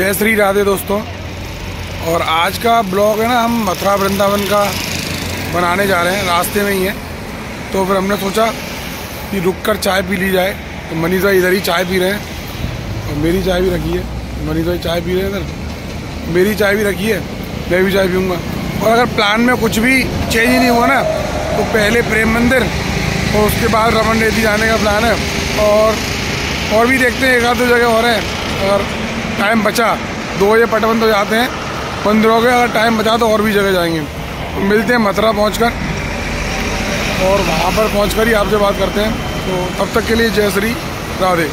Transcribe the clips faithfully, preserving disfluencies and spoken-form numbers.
जय श्री राधे दोस्तों। और आज का ब्लॉग है ना, हम मथुरा वृंदावन का बनाने जा रहे हैं, रास्ते में ही है। तो फिर हमने सोचा कि रुककर चाय पी ली जाए। तो मनीष भाई इधर ही चाय पी रहे हैं और मेरी चाय भी रखी है। मनीष भाई चाय पी रहे हैं इधर, मेरी चाय भी रखी है, मैं भी चाय पीऊँगा। और अगर प्लान में कुछ भी चेंज ही नहीं हुआ ना, तो पहले प्रेम मंदिर और उसके बाद रमन रेती जाने का प्लान है। और और भी देखते हैं, एक आध दो जगह हो रहे हैं। अगर टाइम बचा, दो बजे पटबंद हो जाते हैं मंदिर हो गए, अगर टाइम बचा तो और भी जगह जाएंगे। तो मिलते हैं मथुरा पहुंचकर, और वहां पर पहुंचकर ही आपसे बात करते हैं। तो तब तक के लिए जय श्री राधे।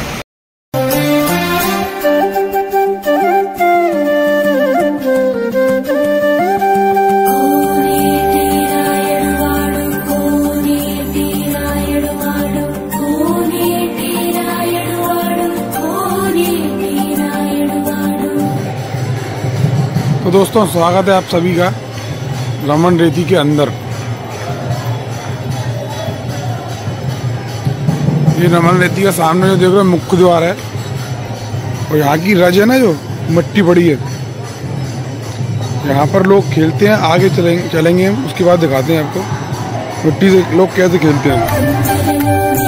तो दोस्तों, स्वागत है आप सभी का रमन रेती के अंदर। ये रमन रेती का सामने जो देख रहे हो मुख्य द्वार है, और यहाँ की रज है ना जो मिट्टी पड़ी है, यहाँ पर लोग खेलते हैं। आगे चलेंगे चलेंगे हम, उसके बाद दिखाते हैं आपको मिट्टी से लोग कैसे खेलते हैं।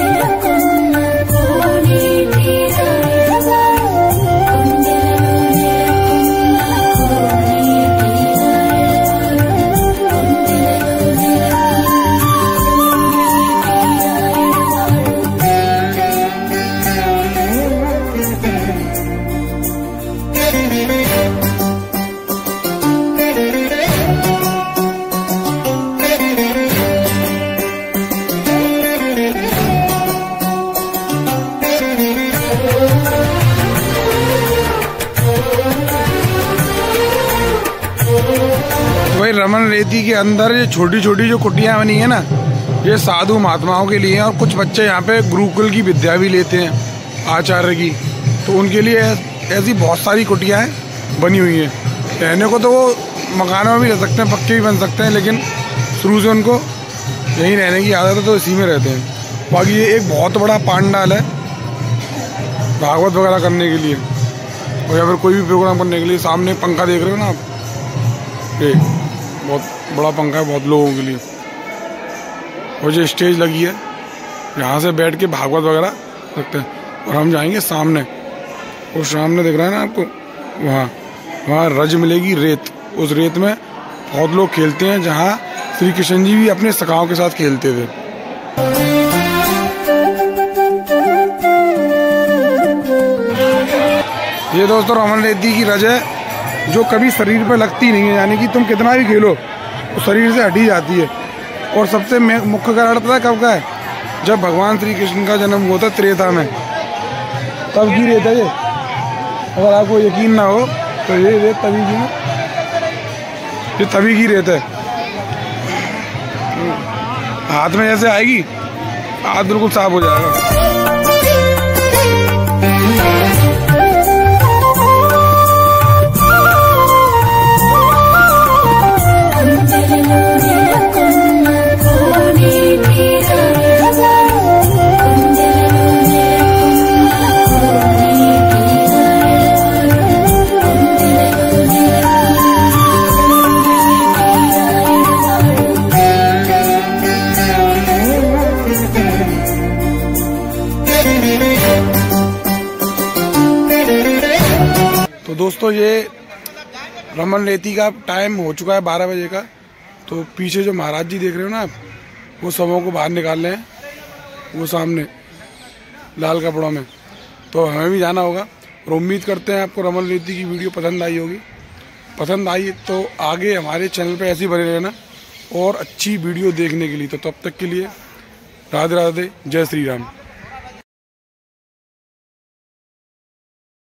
भाई रमन रेती के अंदर ये छोटी छोटी जो कुटियाँ बनी है ना, ये साधु महात्माओं के लिए हैं। और कुछ बच्चे यहाँ पे गुरुकुल की विद्या भी लेते हैं, आचार्य की। तो उनके लिए ऐसी बहुत सारी कुटियाँ बनी हुई हैं। रहने को तो वो मकानों में भी रह सकते हैं, पक्के भी बन सकते हैं, लेकिन शुरू से उनको यहीं रहने की आदत है, तो इसी में रहते हैं। बाकी ये एक बहुत बड़ा पांडाल है भागवत वगैरह करने के लिए, और या फिर कोई भी प्रोग्राम करने के लिए। सामने पंखा देख रहे हो ना आप, ये बहुत बड़ा पंखा है बहुत लोगों के लिए। और जो स्टेज लगी है, यहाँ से बैठ के भागवत वगैरह रखते हैं। और हम जाएंगे सामने, और सामने दिख रहा है ना आपको, वहाँ वहाँ रज मिलेगी, रेत। उस रेत में बहुत लोग खेलते हैं, जहाँ श्री कृष्ण जी भी अपने सखाओं के साथ खेलते थे। ये दोस्तों रमन रेती की रज है, जो कभी शरीर पे लगती नहीं है। यानी कि तुम कितना भी खेलो तो शरीर से हटी जाती है। और सबसे मुख्य कारण पता है कब का है? जब भगवान श्री कृष्ण का जन्म हुआ था त्रेता में, तब की रेत है ये। अगर आपको यकीन ना हो तो ये रेत तभी की ना, ये तभी की रेत है। हाथ में जैसे आएगी, हाथ बिल्कुल साफ हो जाएगा। तो दोस्तों, ये रमन रेती का टाइम हो चुका है बारह बजे का। तो पीछे जो महाराज जी देख रहे हो ना आप, वो सबों को बाहर निकाल रहे हैं, वो सामने लाल कपड़ों में। तो हमें भी जाना होगा। और उम्मीद करते हैं आपको रमन रेती की वीडियो पसंद आई होगी। पसंद आई तो आगे हमारे चैनल पे ऐसे ही बने रहना, और अच्छी वीडियो देखने के लिए। तो तब तक के लिए राधे राधे, जय श्री राम।